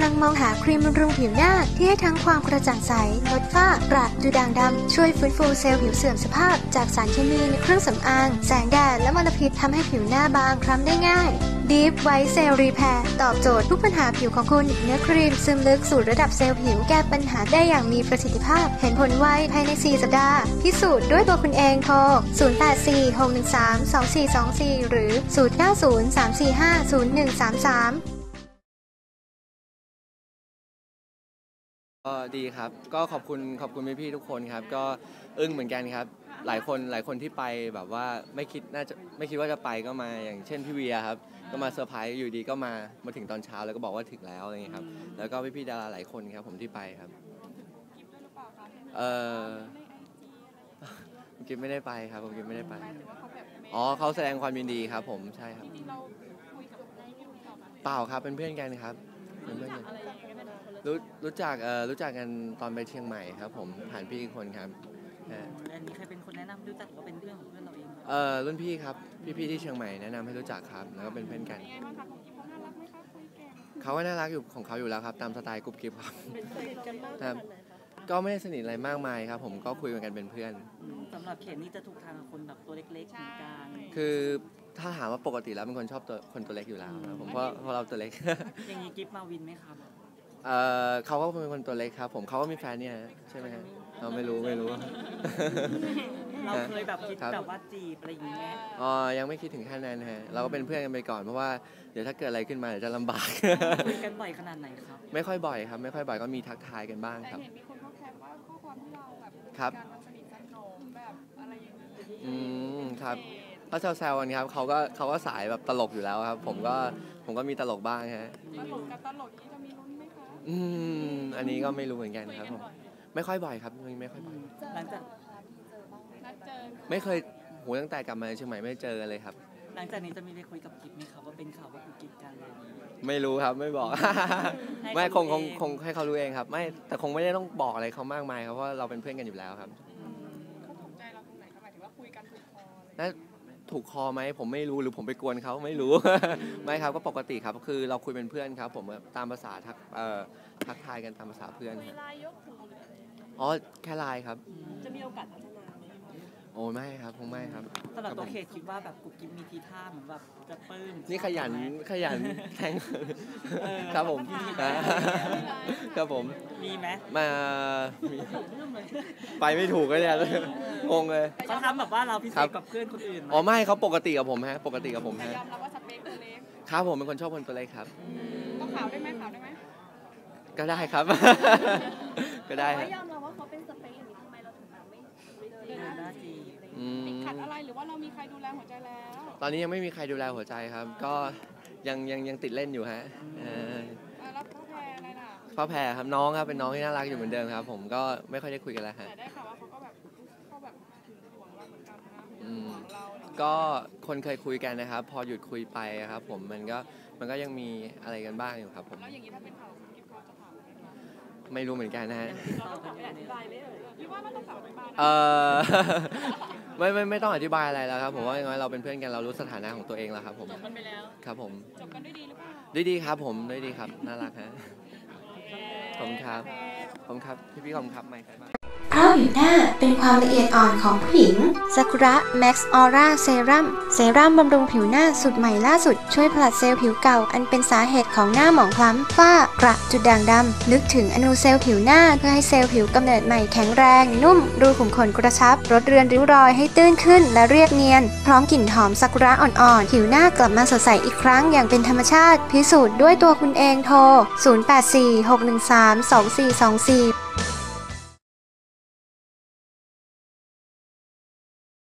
งมองหาครีมบำรุงผิวหน้าที่ให้ทั้งความกระจ่างใสลดฝ้ากระดูด่างดำช่วยฟื้นฟูเซลล์ผิวเสื่อมสภาพจากสารเคมีในเครื่องสำอางแสงแดดและมลพิษทำให้ผิวหน้าบางคล้ำได้ง่าย Deep White Cell Repair ตอบโจทย์ทุกปัญหาผิวของคุณเนื้อครีมซึมลึกสู่ระดับเซลล์ผิวแก้ปัญหาได้อย่างมีประสิทธิภาพเห็นผลไวภายใน4 สัปดาห์พิสูจน์ด้วยตัวคุณเองโทร0846132424หรือ0903450133 ก็ดีครับก็ขอบคุณพี่ๆทุกคนครับก็อึ้งเหมือนกันครับหลายคนที่ไปแบบว่าไม่คิดว่าจะไปก็มาอย่างเช่นพี่เวียครับก็มาเซอร์ไพรส์อยู่ดีก็มาถึงตอนเช้าแล้วก็บอกว่าถึงแล้วอะไรอย่างเงี้ยครับแล้วก็พี่ๆดาราหลายคนครับผมที่ไปครับผมกิฟไม่ได้ไปครับผมกิฟไม่ได้ไปอ๋อเขาแสดงความยินดีครับผมใช่ครับเปล่าครับเป็นเพื่อนกันครับเป็นเพื่อนกันรู้จักกันตอนไปเชียงใหม่ครับผมผ่านพี่คนครับอันนี้ใครเป็นคนแนะนำรู้จักก็เป็นเรื่องของเพื่อนเราเองรุ่นพี่ครับพี่ที่เชียงใหม่แนะนำให้รู้จักครับแล้วก็เป็นเพื่อนกันเขาก็น่ารักอยู่ของเขาอยู่แล้วครับตามสไตล์กุ๊บกิ๊บครับก็ไม่ได้สนิทอะไรมากมายครับผมก็คุยกันเป็นเพื่อนสำหรับเขตนี่จะถูกทางคนแบบตัวเล็กๆเหมือนกันคือถ้าถามว่าปกติแล้วเป็นคนชอบคนตัวเล็กอยู่แล้วครับผมเพราะเราตัวเล็กอย่างนี้กิ๊บมาวินไหมครับเขาก็เป็นคนตัวเล็กครับผมเขาก็มีแฟนเนี่ยใช่ไหมครับเราไม่รู้เราเคยแบบคิดแบบว่าจีบอะไรอย่างเงี้ยยังไม่คิดถึงขั้นนั้นฮะเราก็เป็นเพื่อนกันไปก่อนเพราะว่าเดี๋ยวถ้าเกิดอะไรขึ้นมาเดี๋ยวจะลำบากคุยกันบ่อยขนาดไหนครับไม่ค่อยบ่อยครับไม่ค่อยบ่อยก็มีทักทายกันบ้างครับเห็นมีคนเขาแคปว่าข้อความที่เราแบบครับการสนิทสนมแบบอะไรอย่างเงี้ยครับก็แซวๆกันครับเขาก็สายแบบตลกอยู่แล้วครับผมก็มีตลกบ้างฮะตลกกับตลกนี้จะมีลุ้นไหมคะอันนี้ก็ไม่รู้เหมือนกันครับผมไม่ค่อยบ่อยครับไม่ค่อยบ่อยหลังจากนัดเจอไม่เคยตั้งแต่กลับมาเชียงใหม่ไม่เจอเลยครับหลังจากนี้จะมีได้คุยกับกิ๊บไหมครับว่าเป็นข่าวว่ากิ๊บกันเลยไม่รู้ครับไม่บอกไม่คงให้เขารู้เองครับไม่แต่คงไม่ได้ต้องบอกอะไรเขามากมายครับเพราะเราเป็นเพื่อนกันอยู่แล้วครับเขาถูกใจเราตรงไหนหมายถึงว่าคุยกันถูกคอน่าถูกคอไหมผมไม่รู้หรือผมไปกวนเขาไม่รู้ ไม่ครับก็ปกติครับคือเราคุยเป็นเพื่อนครับผมตามภาษาทักทายกันตามภาษาเพื่อนคุยไลน์ยกหูหรืออะไรอ๋อแค่ไลน์ครับจะมีโอกาสพัฒนาไหมโอ้ไม่ครับคงไม่ครับสำหรับตัวเคสคิดว่าแบบกุ๊กกิ๊บมีทีท่าเหมือนแบบจะปลื้มนี่ขยันแทงครับผมครับผมมีไหมมาไปไม่ถูกเลยเนี่ยงงเลยเขาทำแบบว่าเราพิเศษกับเพื่อนคนอื่นอ๋อไม่เขาปกติกับผมฮะปกติกับผมฮะยอมรับว่าสเปคตัวเล็กครับผมเป็นคนชอบคนตัวเล็กครับต้องขาวได้ไหมก็ได้ครับก็ได้ครับยอมรับว่าเขาเป็นสเปคอย่างนี้ทำไมเราถึงแบบไม่เดินหน้าจีติดขัดอะไรหรือว่าเรามีใครดูแลหัวใจแล้วตอนนี้ยังไม่มีใครดูแลหัวใจครับก็ยังติดเล่นอยู่ฮะแล้วพ่อแพรอะไรล่ะพ่อแพรครับน้องครับเป็นน้องที่น่ารักอยู่เหมือนเดิมครับผมก็ไม่ค่อยได้คุยกันแล้วฮะแต่ได้ข่าวว่าเขาก็แบบถึงห่วงเราเหมือนกันนะห่วงเราก็คนเคยคุยกันนะครับพอหยุดคุยไปครับผมมันก็ยังมีอะไรกันบ้างอยู่ครับผมแล้วอย่างนี้ถ้าเป็นข่าวกิ๊บเขาจะถามไม่รู้เหมือนกันนะฮะอธิบายไหมหรือว่าไม่ต้องถามอธิบายไม่ต้องอธิบายอะไรแล้วครับผมว่าอย่างน้อยเราเป็นเพื่อนกันเรารู้สถานะของตัวเองแล้วครับผมจบกันไปแล้วครับผมจบกันด้วยดีหรือเปล่าด้วยดีครับผมด้วยดีครับน่ารักฮะขอบคุณครับพี่ขอบคุณครับไม่ใครบ้างเพราะผิวหน้าเป็นความละเอียดอ่อนของผู้หญิงซากุระแม็กซ์ออร่าเซรั่มบำรุงผิวหน้าสูตรใหม่ล่าสุดช่วยผลัดเซลล์ผิวเก่าอันเป็นสาเหตุของหน้าหมองคล้ำฝ้ากระจุดด่างดำนึกถึงอนูเซลล์ผิวหน้าเพื่อให้เซลล์ผิวกำเนิดใหม่แข็งแรงนุ่มรูขุมขนกระชับลดเรือนริ้วรอยให้ตื้นขึ้นและเรียบเนียนพร้อมกลิ่นหอมซากุระอ่อนๆผิวหน้ากลับมาสดใสอีกครั้งอย่างเป็นธรรมชาติพิสูจน์ด้วยตัวคุณเองโทร0846132424